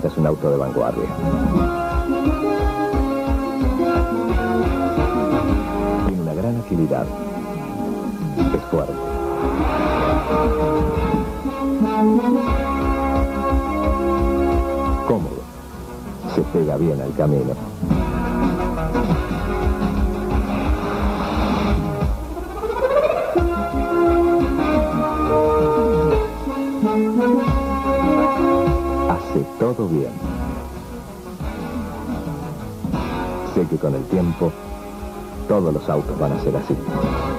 Este es un auto de vanguardia. Tiene una gran agilidad. Es fuerte. Cómodo. Se pega bien al camino. Hace todo bien. Sé que con el tiempo todos los autos van a ser así.